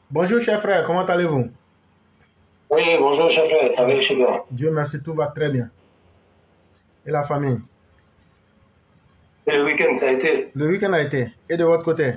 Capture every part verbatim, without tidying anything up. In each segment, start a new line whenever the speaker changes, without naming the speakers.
Bonjour, cher frère, comment allez-vous?
Oui, bonjour, chef, ça va chez toi?
Dieu merci, tout va très bien. Et la famille?
Et le week-end, ça a été?
Le week-end a été. Et de votre côté?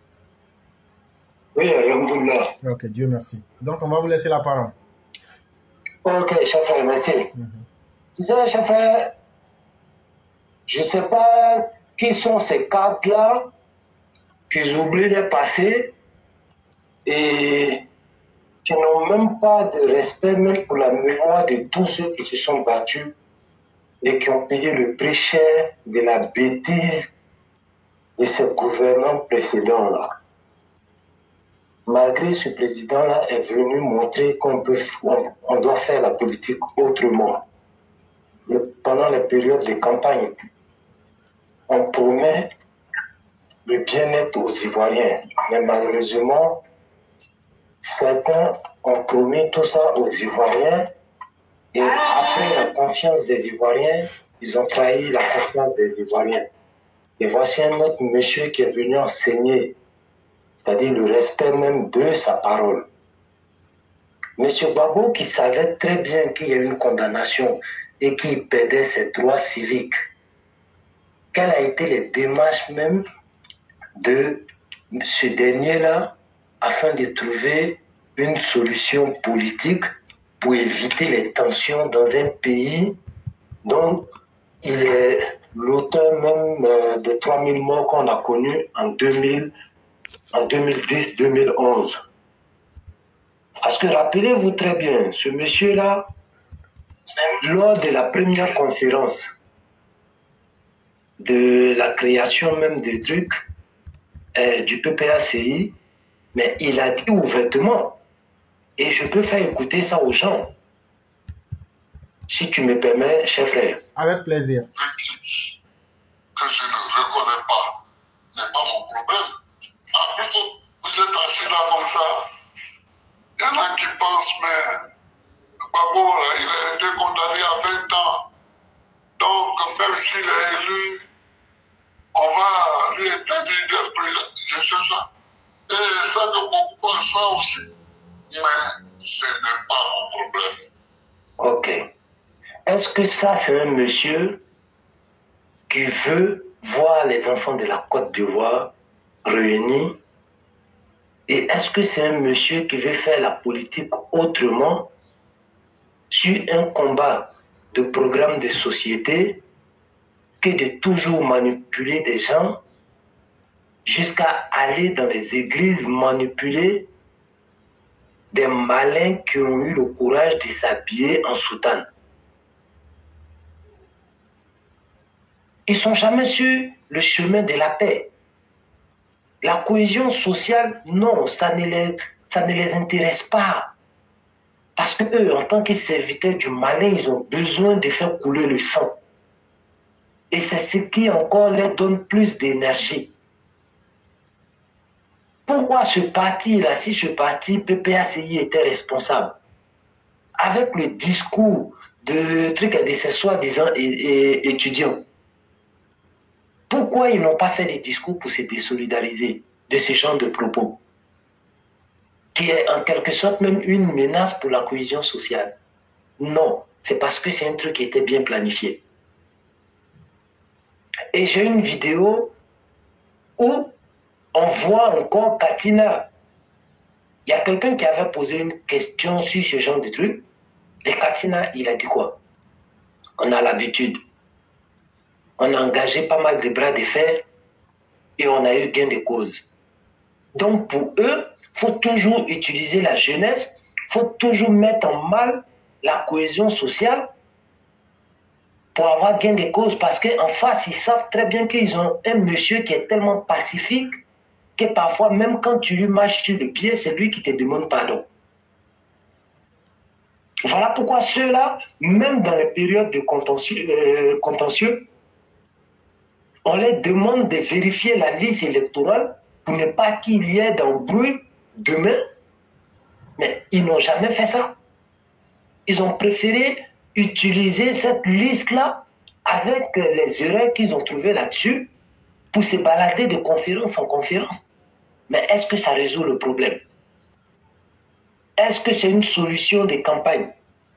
Oui, alhamdoulilah.
Ok, Dieu merci. Donc, on va vous laisser la parole.
Ok, chef, merci.
Mhm.
Tu sais, chef, je ne sais pas qui sont ces cadres-là qu'ils oublient de passer et qui n'ont même pas de respect même pour la mémoire de tous ceux qui se sont battus et qui ont payé le prix cher de la bêtise de ce gouvernement précédent-là. Malgré ce président-là est venu montrer qu'on peut, on, on doit faire la politique autrement. Et pendant les périodes de campagne, on promet le bien-être aux Ivoiriens. Mais malheureusement, certains ont promis tout ça aux Ivoiriens et après la confiance des Ivoiriens, ils ont trahi la confiance des Ivoiriens. Et voici un autre monsieur qui est venu enseigner, c'est-à-dire le respect même de sa parole. Monsieur Gbagbo, qui savait très bien qu'il y a eu une condamnation et qui perdait ses droits civiques, quelles a été les démarches même de ce dernier-là afin de trouver une solution politique pour éviter les tensions dans un pays dont il est l'auteur même euh, de trois mille morts qu'on a connus en, deux mille, en deux mille dix deux mille onze. Parce que rappelez-vous très bien, ce monsieur-là, lors de la première conférence de la création même des trucs euh, du P P A C I, mais il a dit ouvertement, et je peux faire écouter ça aux gens, si tu me permets, cher frère.
Avec plaisir.
Que je ne reconnais pas n'est pas mon problème. Ah, plutôt, vous êtes assis là comme ça. Il y en a qui pensent, mais Gbagbo, il a été condamné à vingt ans. Donc, même s'il est élu, on va lui interdire d'être président. Je sais ça. Et ça que beaucoup pensent ça aussi. Mais ce n'est pas mon problème.
Ok. Est-ce que ça, c'est un monsieur qui veut voir les enfants de la Côte d'Ivoire réunis? Et est-ce que c'est un monsieur qui veut faire la politique autrement sur un combat de programme de société que de toujours manipuler des gens jusqu'à aller dans les églises manipuler des malins qui ont eu le courage de s'habiller en soutane? Ils ne sont jamais sur le chemin de la paix. La cohésion sociale, non, ça ne les, ça ne les intéresse pas. Parce que eux, en tant que serviteurs du malin, ils ont besoin de faire couler le sang. Et c'est ce qui encore leur donne plus d'énergie. Pourquoi ce parti-là, si ce parti P P A C I était responsable, avec le discours de trucs de ces soi-disant étudiants, pourquoi ils n'ont pas fait des discours pour se désolidariser de ce genre de propos, qui est en quelque sorte même une menace pour la cohésion sociale? Non, c'est parce que c'est un truc qui était bien planifié. Et j'ai une vidéo où on voit encore Katina. Il y a quelqu'un qui avait posé une question sur ce genre de truc, et Katina, il a dit quoi? On a l'habitude. On a engagé pas mal de bras de fer et on a eu gain de cause. Donc pour eux, il faut toujours utiliser la jeunesse, il faut toujours mettre en mal la cohésion sociale pour avoir gain de cause, parce qu'en face, ils savent très bien qu'ils ont un monsieur qui est tellement pacifique que parfois, même quand tu lui marches sur le pied, c'est lui qui te demande pardon. Voilà pourquoi ceux-là, même dans les périodes de contentieux, euh, contentieux, on leur demande de vérifier la liste électorale pour ne pas qu'il y ait d'embrouille demain. Mais ils n'ont jamais fait ça. Ils ont préféré utiliser cette liste-là avec les erreurs qu'ils ont trouvées là-dessus pour se balader de conférence en conférence. Mais est-ce que ça résout le problème? Est-ce que c'est une solution de campagne?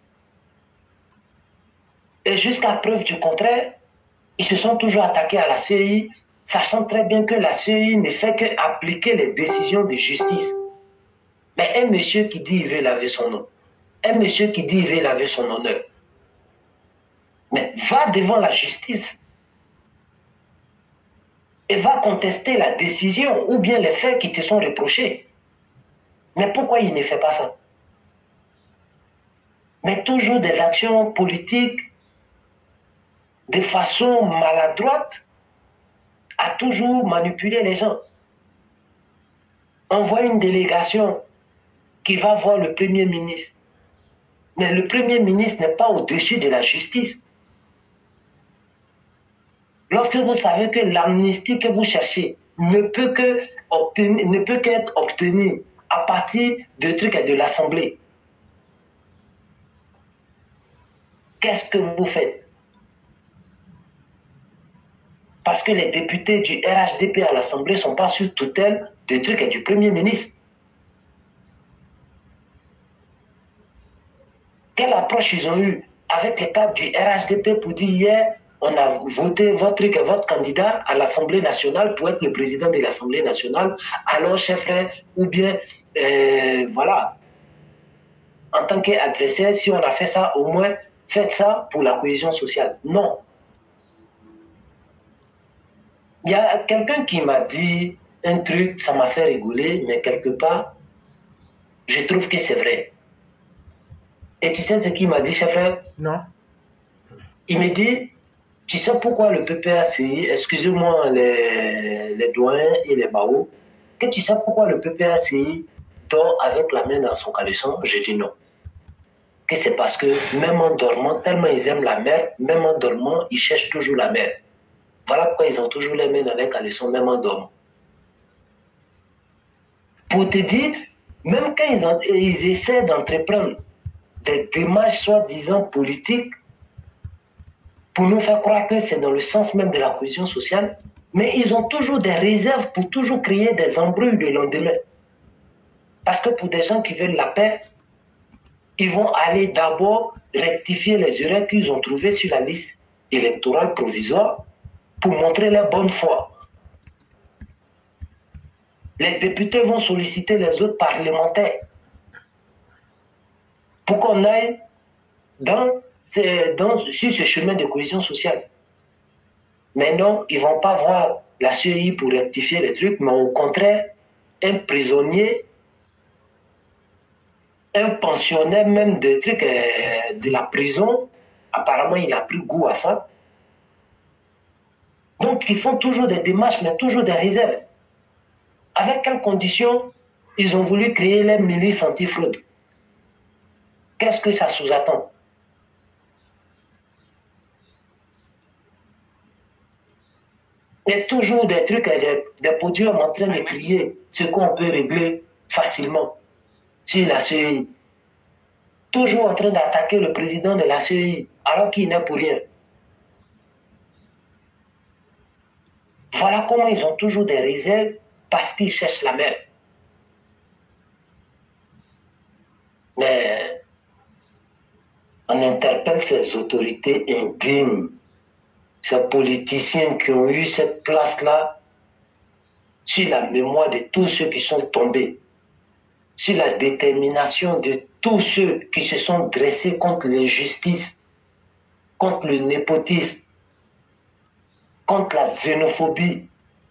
Et jusqu'à preuve du contraire, ils se sont toujours attaqués à la C E I, sachant très bien que la C E I ne fait qu'appliquer les décisions de justice. Mais un monsieur qui dit qu'il veut laver son nom, un monsieur qui dit qu'il veut laver son honneur, mais va devant la justice et va contester la décision ou bien les faits qui te sont reprochés. Mais pourquoi il ne fait pas ça? Mais toujours des actions politiques de façon maladroite à toujours manipuler les gens. On voit une délégation qui va voir le Premier ministre. Mais le Premier ministre n'est pas au-dessus de la justice. Lorsque vous savez que l'amnistie que vous cherchez ne peut que obtenir, ne peut qu'être obtenue à partir de trucs de l'Assemblée, qu'est-ce que vous faites? Parce que les députés du R H D P à l'Assemblée ne sont pas sous tutelle de trucs du Premier ministre. Quelle approche ils ont eue avec les cadres du R H D P pour dire hier, on a voté votre, votre candidat à l'Assemblée nationale pour être le président de l'Assemblée nationale, alors chef frère, ou bien, euh, voilà, en tant qu'adversaire, si on a fait ça, au moins, faites ça pour la cohésion sociale. Non. Il y a quelqu'un qui m'a dit un truc, ça m'a fait rigoler, mais quelque part, je trouve que c'est vrai. Et tu sais ce qu'il m'a dit, chef frère?
Non.
Il me dit, tu sais pourquoi le P P A C I, excusez-moi les, les doyens et les baos, que tu sais pourquoi le P P A C I dort avec la main dans son caleçon? Je dis non. Que c'est parce que même en dormant, tellement ils aiment la merde, même en dormant, ils cherchent toujours la merde. Voilà pourquoi ils ont toujours les mains dans les caleçons, même en dormant. Pour te dire, même quand ils, en, ils essaient d'entreprendre des démarches soi-disant politiques pour nous faire croire que c'est dans le sens même de la cohésion sociale, mais ils ont toujours des réserves pour toujours créer des embrouilles le lendemain. Parce que pour des gens qui veulent la paix, ils vont aller d'abord rectifier les erreurs qu'ils ont trouvées sur la liste électorale provisoire pour montrer leur bonne foi. Les députés vont solliciter les autres parlementaires pour qu'on aille dans, ces, dans, sur ce chemin de cohésion sociale. Mais non, ils ne vont pas voir la C E I pour rectifier les trucs, mais au contraire, un prisonnier, un pensionnaire même de trucs euh, de la prison, apparemment il a pris goût à ça. Donc ils font toujours des démarches, mais toujours des réserves. Avec quelles conditions ils ont voulu créer les milices anti-fraude? Qu'est-ce que ça sous-attend? Il y a toujours des trucs, des, des podiums en train de crier ce qu'on peut régler facilement sur la C E I. Toujours en train d'attaquer le président de la C E I, alors qu'il n'est pour rien. Voilà comment ils ont toujours des réserves parce qu'ils cherchent la merde. Mais on interpelle ces autorités indignes, ces politiciens qui ont eu cette place-là sur la mémoire de tous ceux qui sont tombés, sur la détermination de tous ceux qui se sont dressés contre l'injustice, contre le népotisme, contre la xénophobie.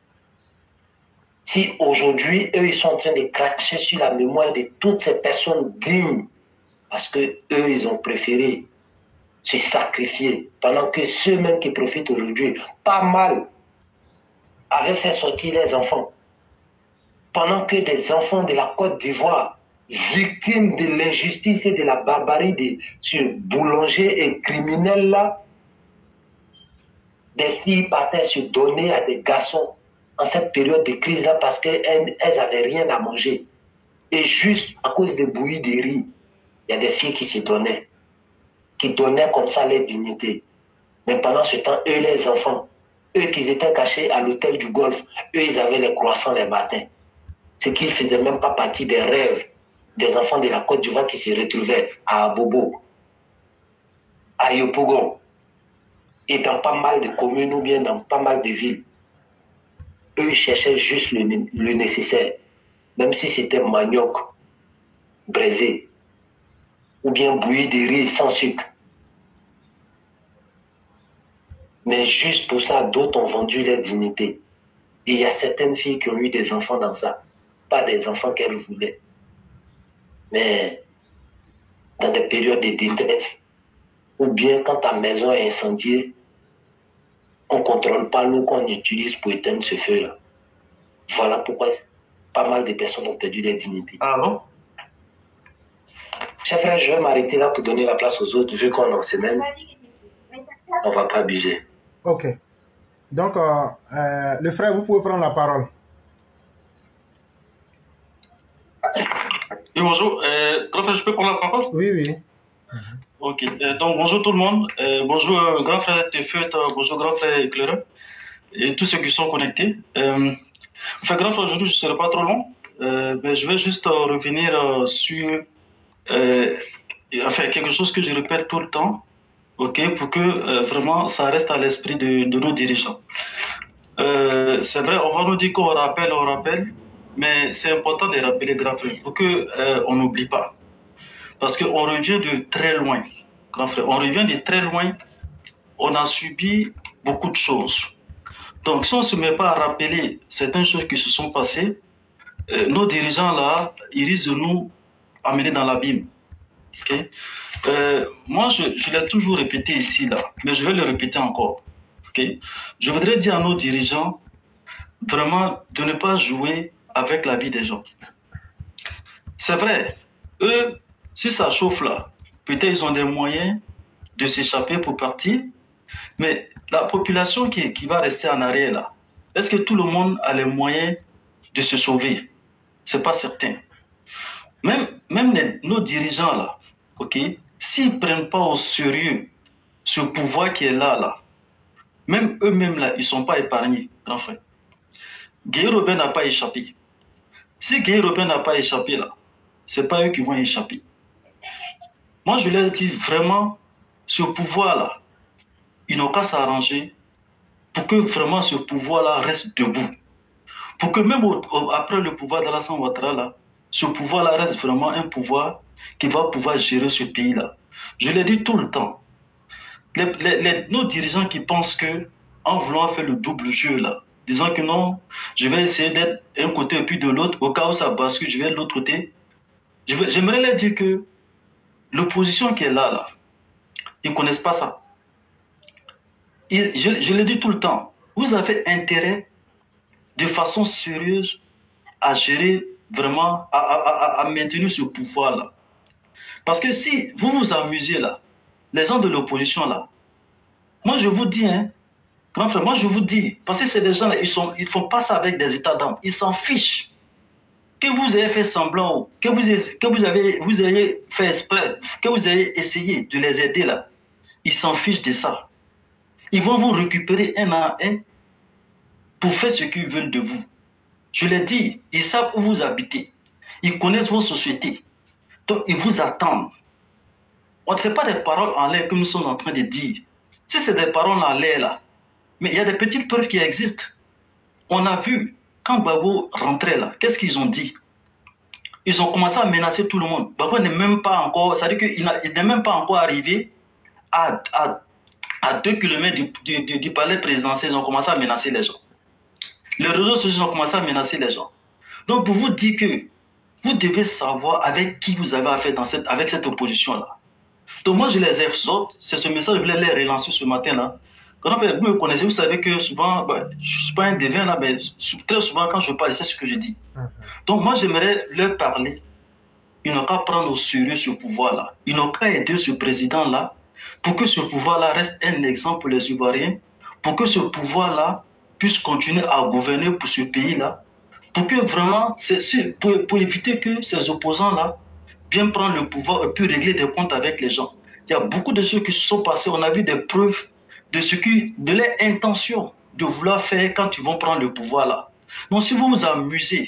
Si aujourd'hui, eux, ils sont en train de cracher sur la mémoire de toutes ces personnes dignes, parce que eux, ils ont préféré se sacrifier, pendant que ceux-mêmes qui profitent aujourd'hui, pas mal, avaient fait sortir les enfants. Pendant que des enfants de la Côte d'Ivoire, victimes de l'injustice et de la barbarie de ce boulanger et criminel là, des filles partaient se donner à des garçons en cette période de crise-là parce qu'elles n'avaient rien à manger. Et juste à cause des bouillies de riz, il y a des filles qui se donnaient, qui donnaient comme ça leur dignité. Mais pendant ce temps, eux, les enfants, eux qui étaient cachés à l'hôtel du Golfe, eux, ils avaient les croissants les matins. Ce qu'ils ne faisaient même pas partie des rêves des enfants de la Côte d'Ivoire qui se retrouvaient à Abobo, à Yopougon, et dans pas mal de communes ou bien dans pas mal de villes. Eux, ils cherchaient juste le, le nécessaire, même si c'était manioc, braisé, ou bien bouilli de riz sans sucre. Mais juste pour ça, d'autres ont vendu leur dignité. Et il y a certaines filles qui ont eu des enfants dans ça. Pas des enfants qu'elles voulaient, mais dans des périodes de détresse. Ou bien quand ta maison est incendiée, on ne contrôle pas l'eau qu'on utilise pour éteindre ce feu-là. Voilà pourquoi pas mal de personnes ont perdu leur dignité.
Ah bon?
Chers frères, je vais m'arrêter là pour donner la place aux autres, vu qu'on est en semaine. On ne va pas abuser.
Ok. Donc, euh, euh, le frère, vous pouvez prendre la parole.
Oui, bonjour. Euh, grand frère, je peux prendre la parole?
Oui, oui.
Ok. Euh, donc, bonjour tout le monde. Euh, bonjour, euh, grand frère Tefeut, euh, bonjour, grand frère éclaireur, et tous ceux qui sont connectés. Euh, enfin, grand frère, aujourd'hui, je ne serai pas trop long, euh, mais je vais juste euh, revenir euh, sur euh, enfin, quelque chose que je répète tout le temps, ok, pour que euh, vraiment ça reste à l'esprit de, de nos dirigeants. Euh, c'est vrai, on va nous dire qu'on rappelle, on rappelle, mais c'est important de rappeler, grand frère, pour qu'on euh, n'oublie pas. Parce qu'on revient de très loin, grand frère, on revient de très loin, on a subi beaucoup de choses. Donc si on ne se met pas à rappeler certaines choses qui se sont passées, euh, nos dirigeants là, ils risquent de nous amener dans l'abîme. Okay? Euh, moi, je, je l'ai toujours répété ici, là, mais je vais le répéter encore. Okay? Je voudrais dire à nos dirigeants, vraiment, de ne pas jouer avec la vie des gens. C'est vrai, eux, si ça chauffe là, peut-être ils ont des moyens de s'échapper pour partir, mais la population qui, qui va rester en arrière là, est-ce que tout le monde a les moyens de se sauver? C'est pas certain. Même, même les, nos dirigeants là, ok, s'ils ne prennent pas au sérieux ce pouvoir qui est là, là, même eux-mêmes là, ils ne sont pas épargnés, grand frère. Guy Robin n'a pas échappé. Si Guy Robin n'a pas échappé là, ce n'est pas eux qui vont échapper. Moi, je leur dis vraiment, ce pouvoir-là, ils n'ont qu'à s'arranger pour que vraiment ce pouvoir-là reste debout. Pour que même au, au, après le pouvoir d'Alassane Ouattara, là, ce pouvoir-là reste vraiment un pouvoir qui va pouvoir gérer ce pays-là. Je l'ai dit tout le temps. Les, les, les, nos dirigeants qui pensent que, en voulant faire le double jeu, là, disant que non, je vais essayer d'être d'un côté et puis de l'autre, au cas où ça bascule, je vais de l'autre côté. J'aimerais leur dire que l'opposition qui est là, là, ils ne connaissent pas ça. Ils, je je l'ai dit tout le temps. Vous avez intérêt, de façon sérieuse, à gérer vraiment, à, à, à, à maintenir ce pouvoir-là. Parce que si vous vous amusez là, les gens de l'opposition là, moi je vous dis, hein, grand frère, moi je vous dis, parce que c'est des gens là, ils sont, ils font pas ça avec des états d'âme, ils s'en fichent. Que vous ayez fait semblant, que vous ayez, que vous avez, vous ayez fait exprès, que vous ayez essayé de les aider là, ils s'en fichent de ça. Ils vont vous récupérer un à un pour faire ce qu'ils veulent de vous. Je l'ai dit, ils savent où vous habitez. Ils connaissent vos sociétés. Donc, ils vous attendent. On ne sait pas des paroles en l'air que nous sommes en train de dire. Si c'est des paroles en l'air, là, mais il y a des petites preuves qui existent. On a vu, quand Gbagbo rentrait là, qu'est-ce qu'ils ont dit? Ils ont commencé à menacer tout le monde. Gbagbo n'est même pas encore, c'est-à-dire qu'il n'est même pas encore arrivé à, à, à deux kilomètres du, du, du, du palais présidentiel. Ils ont commencé à menacer les gens. Les réseaux sociaux ont commencé à menacer les gens. Donc, pour vous dire que vous devez savoir avec qui vous avez affaire dans cette, avec cette opposition-là. Donc, moi, je les exhorte. C'est ce message que je voulais les relancer ce matin-là. Quand vous me connaissez, vous savez que souvent, bah, je ne suis pas un devin là, mais très souvent, quand je parle, c'est ce que je dis. Uh-huh. Donc, moi, j'aimerais leur parler. Ils n'ont qu'à prendre au sérieux ce pouvoir-là. Ils n'ont qu'à aider ce président-là pour que ce pouvoir-là reste un exemple pour les Ivoiriens, pour que ce pouvoir-là puisse continuer à gouverner pour ce pays-là, pour que vraiment, c'est, pour, pour éviter que ces opposants-là viennent prendre le pouvoir et puis régler des comptes avec les gens. Il y a beaucoup de ceux qui se sont passés, on a vu des preuves de ce qui, de leur intention de vouloir faire quand ils vont prendre le pouvoir-là. Donc si vous vous amusez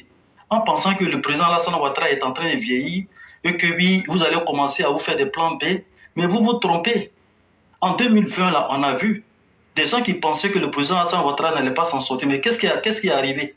en pensant que le président Alassane Ouattara est en train de vieillir et que oui, vous allez commencer à vous faire des plans B, mais vous vous trompez. En deux mille vingt, là, on a vu des gens qui pensaient que le président Alassane Ouattara n'allait pas s'en sortir. Mais qu'est-ce qui, qu'est-ce qui est arrivé?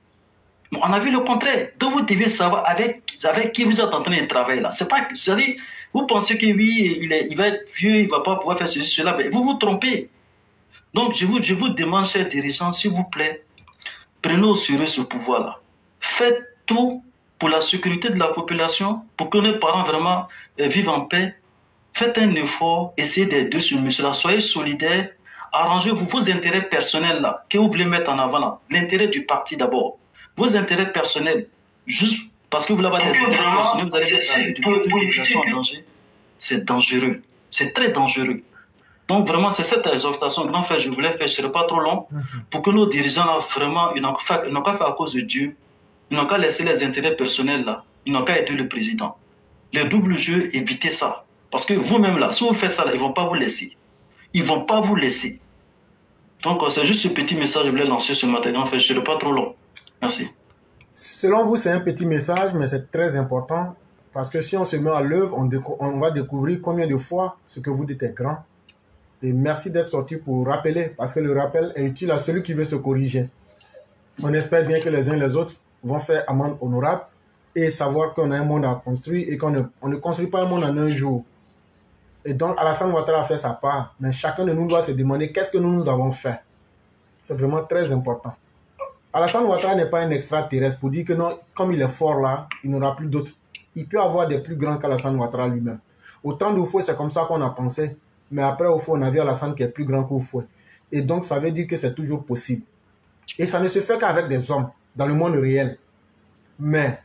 On a vu le contraire. Donc vous devez savoir avec, avec qui vous êtes en train de travailler là. C'est pas, c'est-à-dire, vous pensez que oui, il, est, il va être vieux, il ne va pas pouvoir faire ceci, cela, mais vous vous trompez. Donc je vous, je vous demande, chers dirigeants, s'il vous plaît, prenez au sérieux ce pouvoir-là. Faites tout pour la sécurité de la population, pour que nos parents vraiment euh, vivent en paix. Faites un effort, essayez d'aider ce monsieur-là. Soyez solidaires, arrangez-vous vos intérêts personnels là, que vous voulez mettre en avant là. L'intérêt du parti d'abord. Vos intérêts personnels, juste parce que vous l'avez des intérêts personnels, vous allez mettre la population en danger. C'est dangereux. C'est très dangereux. Donc vraiment, c'est cette exhortation, grand frère, je voulais faire, je ne serai pas trop long, pour que nos dirigeants là, vraiment, ils n'ont qu'à faire à cause de Dieu. Ils n'ont qu'à laisser les intérêts personnels là. Ils n'ont qu'à aider le président. Le double jeu, évitez ça. Parce que vous-même là, si vous faites ça là, ils ne vont pas vous laisser. Ils ne vont pas vous laisser. Donc c'est juste ce petit message que je voulais lancer ce matin, grand frère, je ne serai pas trop long. Merci.
Selon vous, c'est un petit message, mais c'est très important. Parce que si on se met à l'œuvre, on, on va découvrir combien de fois ce que vous dites est grand. Et merci d'être sorti pour rappeler, parce que le rappel est utile à celui qui veut se corriger. On espère bien que les uns et les autres vont faire amende honorable et savoir qu'on a un monde à construire et qu'on ne, on ne construit pas un monde en un jour. Et donc, Alassane Ouattara a fait sa part, mais chacun de nous doit se demander qu'est-ce que nous, nous avons fait. C'est vraiment très important. Alassane Ouattara n'est pas un extraterrestre pour dire que non, comme il est fort là, il n'aura plus d'autres. Il peut avoir des plus grands qu'Alassane Ouattara lui-même. Au temps d'Oufoué, c'est comme ça qu'on a pensé. Mais après Oufoué, on a vu Alassane qui est plus grand qu'Oufoué. Et donc, ça veut dire que c'est toujours possible. Et ça ne se fait qu'avec des hommes, dans le monde réel. Mais,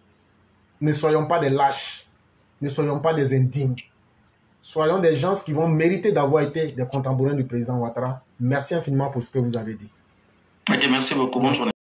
ne soyons pas des lâches. Ne soyons pas des indignes. Soyons des gens qui vont mériter d'avoir été des contemporains du président Ouattara. Merci infiniment pour ce que vous avez dit.
Ok, merci beaucoup. Bonne journée.